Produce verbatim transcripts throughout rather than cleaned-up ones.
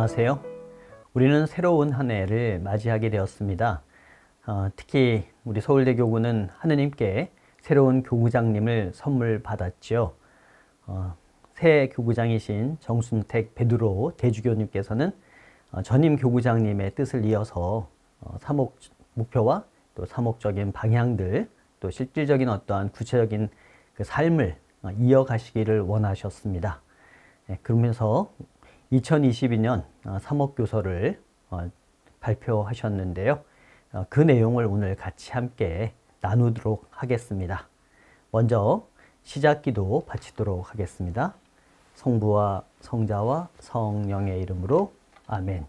안녕하세요. 우리는 새로운 한 해를 맞이하게 되었습니다. 어, 특히 우리 서울대교구는 하느님께 새로운 교구장님을 선물 받았죠. 어, 새 교구장이신 정순택 베드로 대주교님께서는 어, 전임 교구장님의 뜻을 이어서 어, 사목 목표와 또 사목적인 방향들, 또 실질적인 어떠한 구체적인 그 삶을 어, 이어가시기를 원하셨습니다. 네, 그러면서 이천이십이 년 사목교서를 발표하셨는데요. 그 내용을 오늘 같이 함께 나누도록 하겠습니다. 먼저 시작기도 바치도록 하겠습니다. 성부와 성자와 성령의 이름으로 아멘.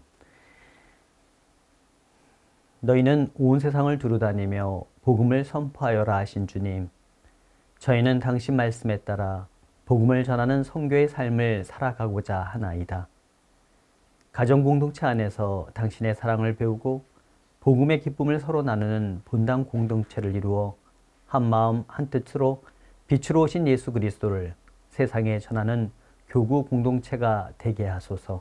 너희는 온 세상을 두루다니며 복음을 선포하여라 하신 주님, 저희는 당신 말씀에 따라 복음을 전하는 선교의 삶을 살아가고자 하나이다. 가정공동체 안에서 당신의 사랑을 배우고 복음의 기쁨을 서로 나누는 본당 공동체를 이루어 한마음 한뜻으로 빛으로 오신 예수 그리스도를 세상에 전하는 교구 공동체가 되게 하소서.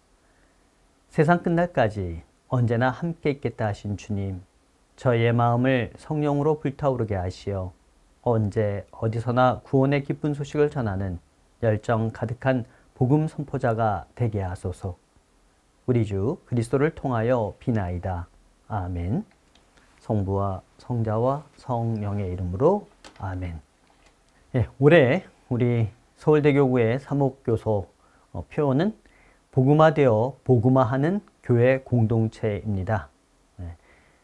세상 끝날까지 언제나 함께 있겠다 하신 주님, 저희의 마음을 성령으로 불타오르게 하시어 언제 어디서나 구원의 기쁜 소식을 전하는 열정 가득한 복음 선포자가 되게 하소서. 우리 주 그리스도를 통하여 비나이다. 아멘. 성부와 성자와 성령의 이름으로 아멘. 예, 올해 우리 서울대교구의 사목교서 어, 표어는 복음화되어 복음화하는 교회 공동체입니다. 네.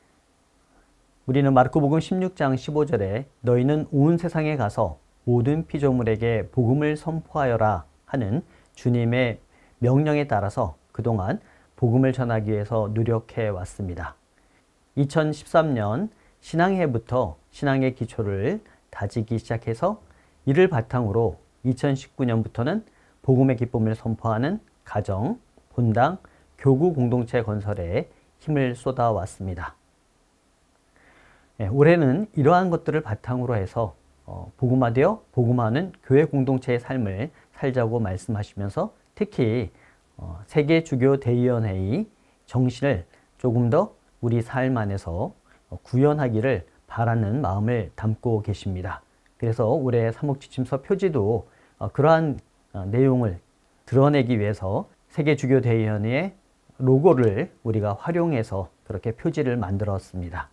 우리는 마르코복음 십육 장 십오 절에 너희는 온 세상에 가서 모든 피조물에게 복음을 선포하여라 하는 주님의 명령에 따라서 그동안 복음을 전하기 위해서 노력해 왔습니다. 이천십삼 년 신앙해부터 신앙의 기초를 다지기 시작해서 이를 바탕으로 이천십구 년부터는 복음의 기쁨을 선포하는 가정, 본당, 교구 공동체 건설에 힘을 쏟아왔습니다. 네, 올해는 이러한 것들을 바탕으로 해서 어, 복음화되어 복음화하는 교회 공동체의 삶을 살자고 말씀하시면서 특히 어, 세계주교대의원회의 정신을 조금 더 우리 삶 안에서 어, 구현하기를 바라는 마음을 담고 계십니다. 그래서 올해 사목지침서 표지도 어, 그러한 어, 내용을 드러내기 위해서 세계주교대의원회의 로고를 우리가 활용해서 그렇게 표지를 만들었습니다.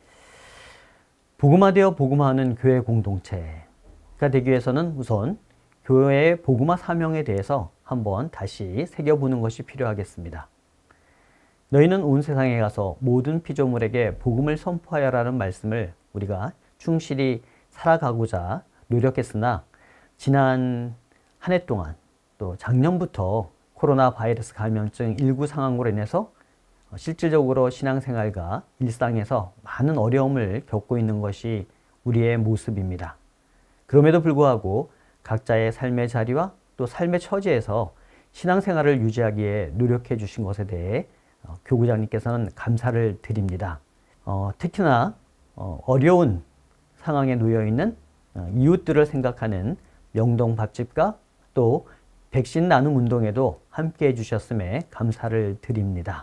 복음화되어 복음화하는 교회 공동체가 되기 위해서는 우선 교회의 복음화 사명에 대해서 한번 다시 새겨보는 것이 필요하겠습니다. 너희는 온 세상에 가서 모든 피조물에게 복음을 선포하여라는 말씀을 우리가 충실히 살아가고자 노력했으나 지난 한 해 동안 또 작년부터 코로나 바이러스 감염증 일구 상황으로 인해서 실질적으로 신앙생활과 일상에서 많은 어려움을 겪고 있는 것이 우리의 모습입니다. 그럼에도 불구하고 각자의 삶의 자리와 또 삶의 처지에서 신앙생활을 유지하기에 노력해 주신 것에 대해 어, 교구장님께서는 감사를 드립니다. 어, 특히나 어, 어려운 상황에 놓여 있는 어, 이웃들을 생각하는 명동 밥집과 또 백신 나눔 운동에도 함께 해주셨음에 감사를 드립니다.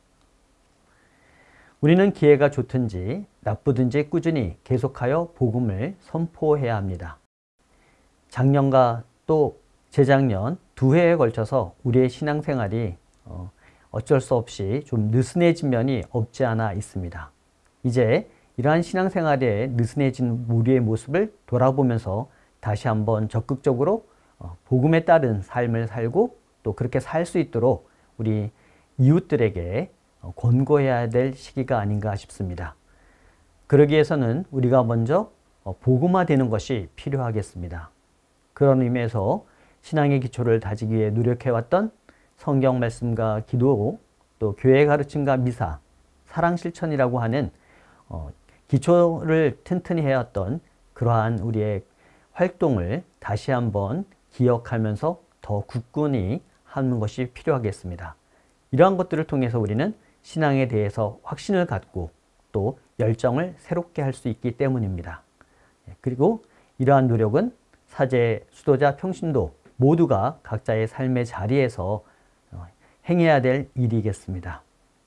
우리는 기회가 좋든지 나쁘든지 꾸준히 계속하여 복음을 선포해야 합니다. 작년과 또 재작년 두 해에 걸쳐서 우리의 신앙생활이 어, 어쩔 수 없이 좀 느슨해진 면이 없지 않아 있습니다. 이제 이러한 신앙생활에 느슨해진 우리의 모습을 돌아보면서 다시 한번 적극적으로 어, 복음에 따른 삶을 살고 또 그렇게 살 수 있도록 우리 이웃들에게 어, 권고해야 될 시기가 아닌가 싶습니다. 그러기 위해서는 우리가 먼저 어, 복음화되는 것이 필요하겠습니다. 그런 의미에서 신앙의 기초를 다지기 위해 노력해왔던 성경 말씀과 기도, 또 교회 가르침과 미사, 사랑 실천이라고 하는 어, 기초를 튼튼히 해왔던 그러한 우리의 활동을 다시 한번 기억하면서 더 굳건히 하는 것이 필요하겠습니다. 이러한 것들을 통해서 우리는 신앙에 대해서 확신을 갖고 또 열정을 새롭게 할 수 있기 때문입니다. 그리고 이러한 노력은 사제, 수도자, 평신도 모두가 각자의 삶의 자리에서 행해야 될 일이겠습니다.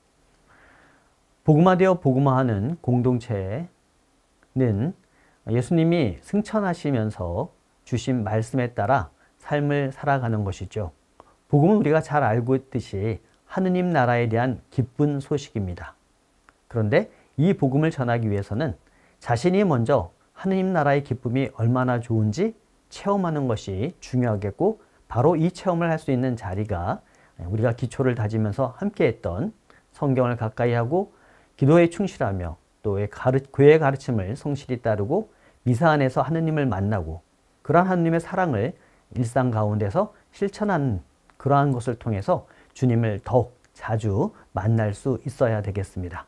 복음화되어 복음화하는 공동체는 예수님이 승천하시면서 주신 말씀에 따라 삶을 살아가는 것이죠. 복음은 우리가 잘 알고 있듯이 하느님 나라에 대한 기쁜 소식입니다. 그런데 이 복음을 전하기 위해서는 자신이 먼저 하느님 나라의 기쁨이 얼마나 좋은지 체험하는 것이 중요하겠고, 바로 이 체험을 할 수 있는 자리가 우리가 기초를 다지면서 함께 했던 성경을 가까이 하고 기도에 충실하며 또 교회의 가르침을 성실히 따르고 미사 안에서 하느님을 만나고 그러한 하느님의 사랑을 일상 가운데서 실천하는 그러한 것을 통해서 주님을 더욱 자주 만날 수 있어야 되겠습니다.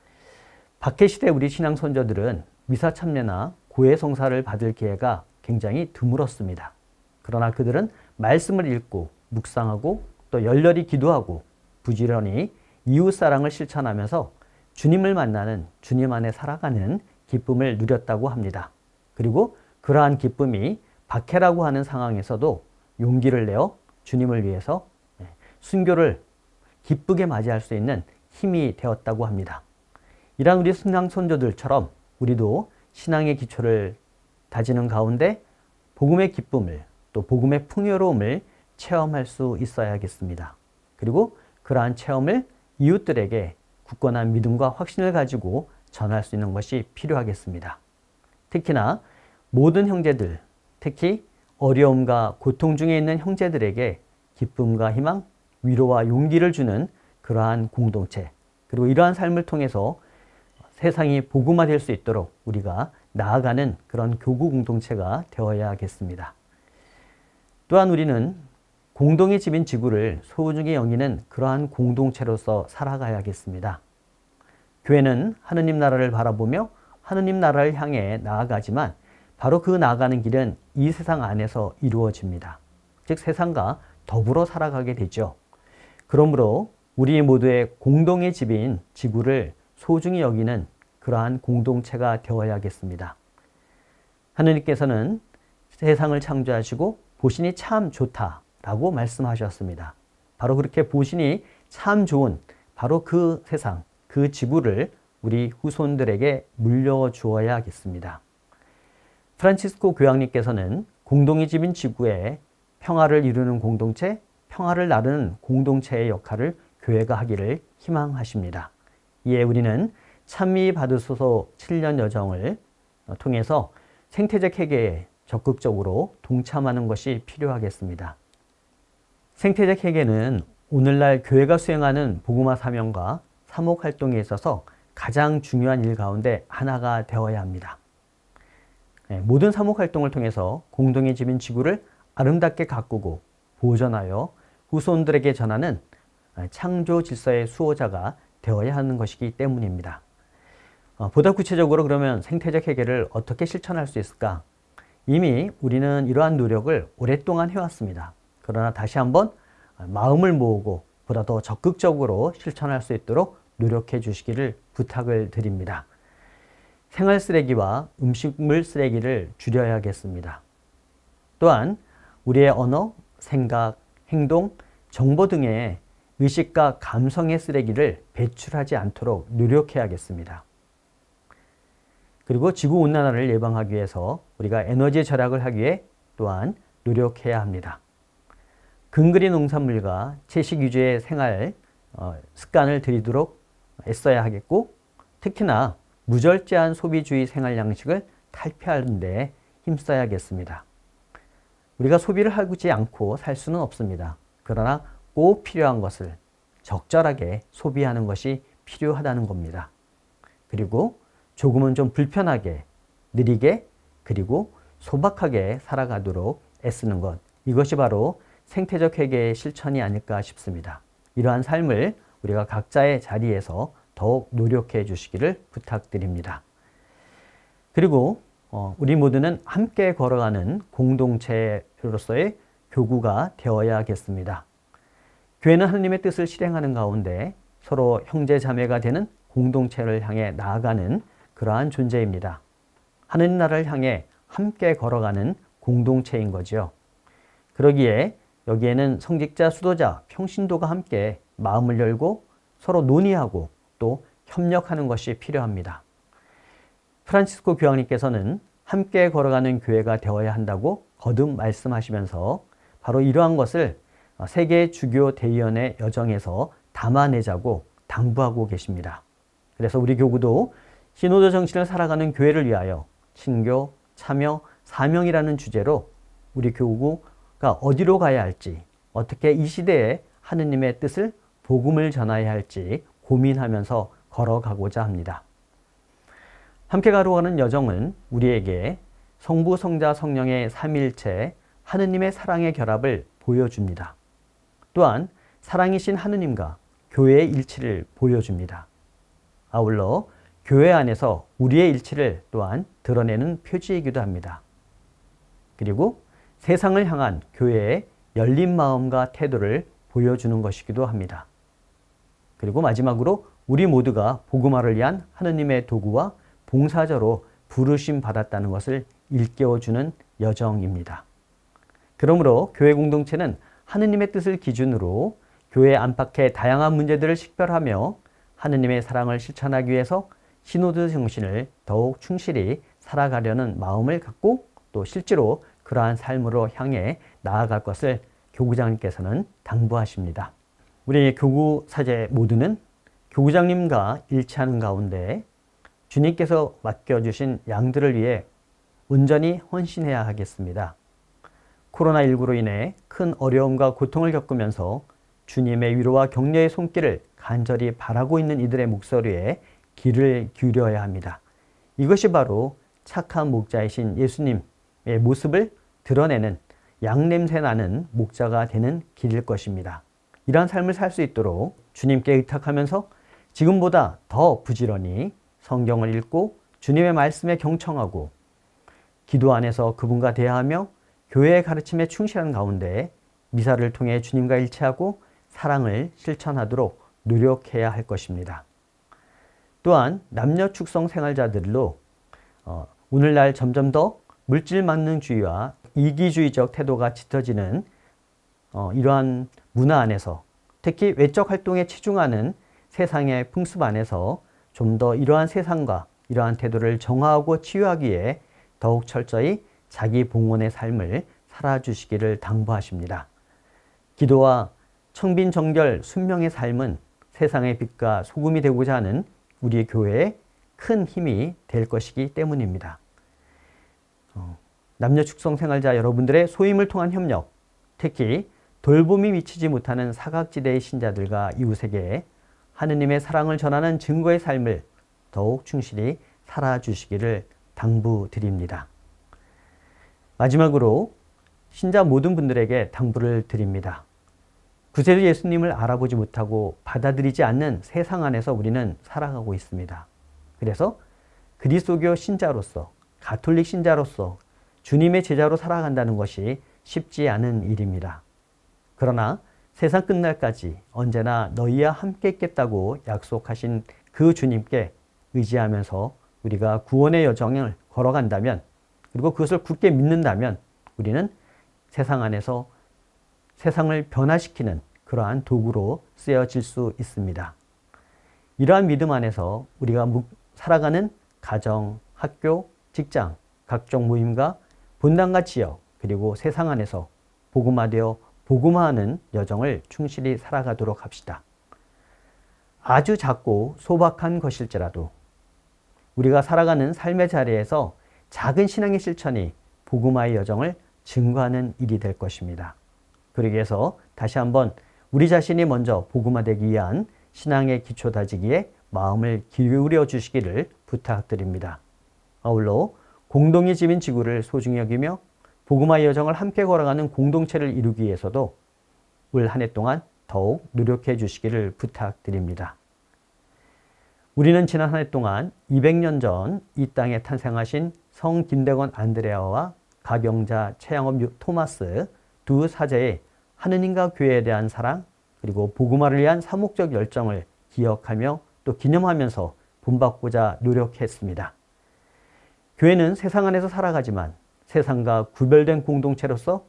박해시대 우리 신앙 선조들은 미사 참여나 고해 성사를 받을 기회가 굉장히 드물었습니다. 그러나 그들은 말씀을 읽고 묵상하고 또 열렬히 기도하고 부지런히 이웃사랑을 실천하면서 주님을 만나는, 주님 안에 살아가는 기쁨을 누렸다고 합니다. 그리고 그러한 기쁨이 박해라고 하는 상황에서도 용기를 내어 주님을 위해서 순교를 기쁘게 맞이할 수 있는 힘이 되었다고 합니다. 이러한 우리 신앙 선조들처럼 우리도 신앙의 기초를 다지는 가운데 복음의 기쁨을 또 복음의 풍요로움을 체험할 수 있어야겠습니다. 그리고 그러한 체험을 이웃들에게 굳건한 믿음과 확신을 가지고 전할 수 있는 것이 필요하겠습니다. 특히나 모든 형제들, 특히 어려움과 고통 중에 있는 형제들에게 기쁨과 희망, 위로와 용기를 주는 그러한 공동체, 그리고 이러한 삶을 통해서 세상이 복음화될 수 있도록 우리가 나아가는 그런 교구 공동체가 되어야겠습니다. 또한 우리는 공동의 집인 지구를 소중히 여기는 그러한 공동체로서 살아가야겠습니다. 교회는 하느님 나라를 바라보며 하느님 나라를 향해 나아가지만 바로 그 나아가는 길은 이 세상 안에서 이루어집니다. 즉 세상과 더불어 살아가게 되죠. 그러므로 우리 모두의 공동의 집인 지구를 소중히 여기는 그러한 공동체가 되어야겠습니다. 하느님께서는 세상을 창조하시고 보시니 참 좋다라고 말씀하셨습니다. 바로 그렇게 보시니 참 좋은 바로 그 세상, 그 지구를 우리 후손들에게 물려주어야겠습니다. 프란치스코 교황님께서는 공동의 집인 지구에 평화를 이루는 공동체, 평화를 나누는 공동체의 역할을 교회가 하기를 희망하십니다. 이에 우리는 찬미 받으소서 칠 년 여정을 통해서 생태적 회개에 적극적으로 동참하는 것이 필요하겠습니다. 생태적 회개는 오늘날 교회가 수행하는 복음화 사명과 사목 활동에 있어서 가장 중요한 일 가운데 하나가 되어야 합니다. 모든 사목 활동을 통해서 공동의 집인 지구를 아름답게 가꾸고 보존하여 후손들에게 전하는 창조 질서의 수호자가 되어야 하는 것이기 때문입니다. 보다 구체적으로 그러면 생태적 회개를 어떻게 실천할 수 있을까? 이미 우리는 이러한 노력을 오랫동안 해왔습니다. 그러나 다시 한번 마음을 모으고 보다 더 적극적으로 실천할 수 있도록 노력해 주시기를 부탁을 드립니다. 생활 쓰레기와 음식물 쓰레기를 줄여야겠습니다. 또한 우리의 언어, 생각, 행동, 정보 등의 의식과 감성의 쓰레기를 배출하지 않도록 노력해야겠습니다. 그리고 지구온난화를 예방하기 위해서 우리가 에너지 절약을 하기 위해 또한 노력해야 합니다. 근거리 농산물과 채식 위주의 생활 어, 습관을 들이도록 애써야 하겠고, 특히나 무절제한 소비주의 생활 양식을 탈피하는 데 힘써야겠습니다. 우리가 소비를 하지 않고 살 수는 없습니다. 그러나 꼭 필요한 것을 적절하게 소비하는 것이 필요하다는 겁니다. 그리고 조금은 좀 불편하게, 느리게, 그리고 소박하게 살아가도록 애쓰는 것, 이것이 바로 생태적 회개의 실천이 아닐까 싶습니다. 이러한 삶을 우리가 각자의 자리에서 더욱 노력해 주시기를 부탁드립니다. 그리고 어, 우리 모두는 함께 걸어가는 공동체로서의 교구가 되어야겠습니다. 교회는 하나님의 뜻을 실행하는 가운데 서로 형제 자매가 되는 공동체를 향해 나아가는 그러한 존재입니다. 하느님 나라를 향해 함께 걸어가는 공동체인 거죠. 그러기에 여기에는 성직자, 수도자, 평신도가 함께 마음을 열고 서로 논의하고 또 협력하는 것이 필요합니다. 프란치스코 교황님께서는 함께 걸어가는 교회가 되어야 한다고 거듭 말씀하시면서 바로 이러한 것을 세계 주교 대의원의 여정에서 담아내자고 당부하고 계십니다. 그래서 우리 교구도 시노드 정신을 살아가는 교회를 위하여 친교, 참여, 사명이라는 주제로 우리 교구가 어디로 가야 할지, 어떻게 이 시대에 하느님의 뜻을 복음을 전해야 할지 고민하면서 걸어가고자 합니다. 함께 걸어가는 여정은 우리에게 성부, 성자, 성령의 삼위일체 하느님의 사랑의 결합을 보여줍니다. 또한 사랑이신 하느님과 교회의 일치를 보여줍니다. 아울러 교회 안에서 우리의 일치를 또한 드러내는 표지이기도 합니다. 그리고 세상을 향한 교회의 열린 마음과 태도를 보여주는 것이기도 합니다. 그리고 마지막으로 우리 모두가 복음화를 위한 하느님의 도구와 봉사자로 부르심 받았다는 것을 일깨워주는 여정입니다. 그러므로 교회 공동체는 하느님의 뜻을 기준으로 교회 안팎의 다양한 문제들을 식별하며 하느님의 사랑을 실천하기 위해서 시노드 정신을 더욱 충실히 살아가려는 마음을 갖고 또 실제로 그러한 삶으로 향해 나아갈 것을 교구장님께서는 당부하십니다. 우리 교구 사제 모두는 교구장님과 일치하는 가운데 주님께서 맡겨주신 양들을 위해 온전히 헌신해야 하겠습니다. 코로나십구로 인해 큰 어려움과 고통을 겪으면서 주님의 위로와 격려의 손길을 간절히 바라고 있는 이들의 목소리에 귀를 기울여야 합니다. 이것이 바로 착한 목자이신 예수님의 모습을 드러내는 양냄새 나는 목자가 되는 길일 것입니다. 이러한 삶을 살 수 있도록 주님께 의탁하면서 지금보다 더 부지런히 성경을 읽고 주님의 말씀에 경청하고 기도 안에서 그분과 대화하며 교회의 가르침에 충실한 가운데 미사를 통해 주님과 일치하고 사랑을 실천하도록 노력해야 할 것입니다. 또한 남녀 축성 생활자들로 어, 오늘날 점점 더 물질만능주의와 이기주의적 태도가 짙어지는 어, 이러한 문화 안에서 특히 외적 활동에 치중하는 세상의 풍습 안에서 좀 더 이러한 세상과 이러한 태도를 정화하고 치유하기 위해 더욱 철저히 자기 봉헌의 삶을 살아주시기를 당부하십니다. 기도와 청빈 정결 순명의 삶은 세상의 빛과 소금이 되고자 하는 우리 교회의 큰 힘이 될 것이기 때문입니다. 어, 남녀 축성 생활자 여러분들의 소임을 통한 협력, 특히 돌봄이 미치지 못하는 사각지대의 신자들과 이웃에게 하느님의 사랑을 전하는 증거의 삶을 더욱 충실히 살아주시기를 당부드립니다. 마지막으로 신자 모든 분들에게 당부를 드립니다. 구세주 예수님을 알아보지 못하고 받아들이지 않는 세상 안에서 우리는 살아가고 있습니다. 그래서 그리스도교 신자로서, 가톨릭 신자로서 주님의 제자로 살아간다는 것이 쉽지 않은 일입니다. 그러나 세상 끝날까지 언제나 너희와 함께 있겠다고 약속하신 그 주님께 의지하면서 우리가 구원의 여정을 걸어간다면, 그리고 그것을 굳게 믿는다면 우리는 세상 안에서 세상을 변화시키는 그러한 도구로 쓰여질 수 있습니다. 이러한 믿음 안에서 우리가 살아가는 가정, 학교, 직장, 각종 모임과 본당과 지역, 그리고 세상 안에서 복음화되어 복음화하는 여정을 충실히 살아가도록 합시다. 아주 작고 소박한 것일지라도 우리가 살아가는 삶의 자리에서 작은 신앙의 실천이 복음화의 여정을 증거하는 일이 될 것입니다. 그러기 위해서 다시 한번 우리 자신이 먼저 복음화되기 위한 신앙의 기초 다지기에 마음을 기울여 주시기를 부탁드립니다. 아울러 공동의 집인 지구를 소중히 여기며 복음화의 여정을 함께 걸어가는 공동체를 이루기 위해서도 올 한 해 동안 더욱 노력해 주시기를 부탁드립니다. 우리는 지난 한 해 동안 이백 년 전 이 땅에 탄생하신 성 김대건 안드레아와 가경자 최양업 토마스 두 사제의 하느님과 교회에 대한 사랑, 그리고 복음화를 위한 사목적 열정을 기억하며 또 기념하면서 본받고자 노력했습니다. 교회는 세상 안에서 살아가지만 세상과 구별된 공동체로서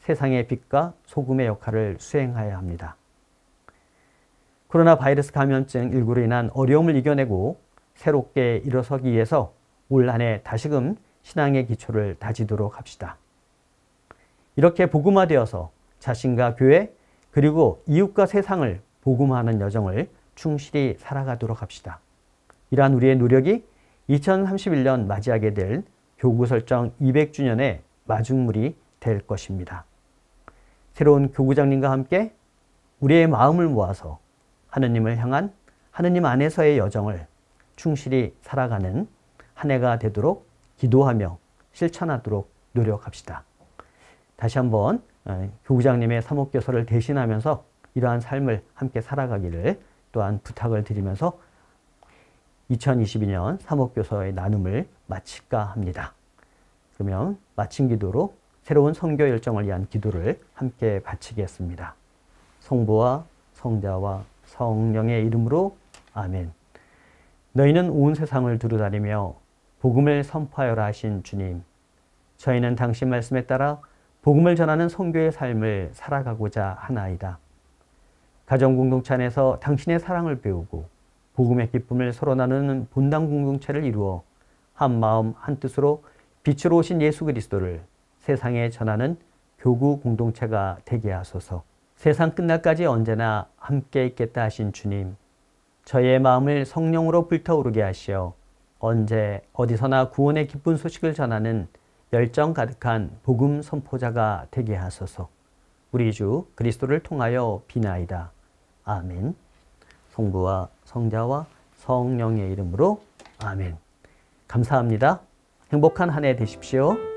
세상의 빛과 소금의 역할을 수행해야 합니다. 코로나 바이러스 감염증 일구로 인한 어려움을 이겨내고 새롭게 일어서기 위해서 올 한 해 다시금 신앙의 기초를 다지도록 합시다. 이렇게 복음화되어서 자신과 교회 그리고 이웃과 세상을 복음화하는 여정을 충실히 살아가도록 합시다. 이러한 우리의 노력이 이천삼십일 년 맞이하게 될 교구 설정 이백 주년의 마중물이 될 것입니다. 새로운 교구장님과 함께 우리의 마음을 모아서 하느님을 향한 하느님 안에서의 여정을 충실히 살아가는 한 해가 되도록 기도하며 실천하도록 노력합시다. 다시 한번 교구장님의 사목교서를 대신하면서 이러한 삶을 함께 살아가기를 또한 부탁을 드리면서 이천이십이 년 사목교서의 나눔을 마칠까 합니다. 그러면 마친 기도로 새로운 선교 열정을 위한 기도를 함께 바치겠습니다. 성부와 성자와 성령의 이름으로 아멘. 너희는 온 세상을 두루다니며 복음을 선포하여라 하신 주님, 저희는 당신 말씀에 따라 복음을 전하는 선교의 삶을 살아가고자 하나이다. 가정공동체 안에서 당신의 사랑을 배우고 복음의 기쁨을 서로 나누는 본당 공동체를 이루어 한 마음 한 뜻으로 빛으로 오신 예수 그리스도를 세상에 전하는 교구 공동체가 되게 하소서. 세상 끝날까지 언제나 함께 있겠다 하신 주님, 저희의 마음을 성령으로 불타오르게 하시어 언제 어디서나 구원의 기쁜 소식을 전하는 열정 가득한 복음 선포자가 되게 하소서. 우리 주 그리스도를 통하여 비나이다. 아멘. 성부와 성자와 성령의 이름으로 아멘. 감사합니다. 행복한 한 해 되십시오.